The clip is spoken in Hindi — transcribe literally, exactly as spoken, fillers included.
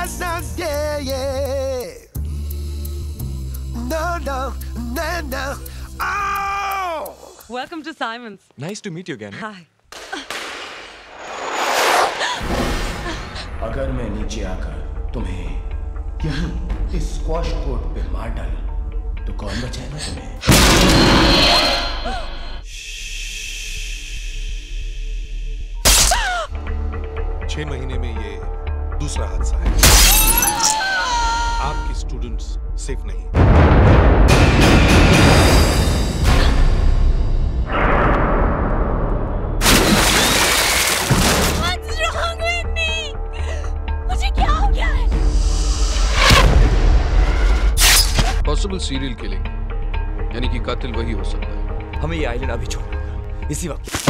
that's not there, yeah. No, no, no, no. Oh! Welcome to Simon's. Nice to meet you again. Hi. अगर मैं नीचे आकर तुम्हें यहाँ इस स्क्वॉश कोर्ट पे मार डालूं, तो कौन बचाएगा तुम्हें? छह महीने में ये दूसरा हादसा है। आपके स्टूडेंट्स सेफ नहीं। What's wrong with me? मुझे क्या हो गया है? पॉसिबल सीरियल किलिंग, यानी कि कातिल वही हो सकता है। हमें ये आइलैंड अभी छोड़ना होगा, इसी वक्त।